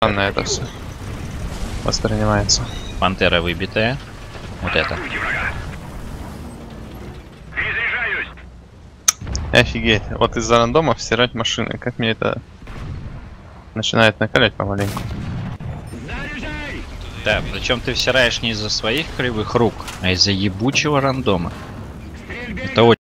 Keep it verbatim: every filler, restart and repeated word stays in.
странно это все воспринимается. Пантера выбитая. Вот это. Офигеть. Вот из-за рандомов стирать машины. Как мне это начинает накалять помаленьку. Да, причем ты всираешь не из-за своих кривых рук, а из-за ебучего рандома. Это очень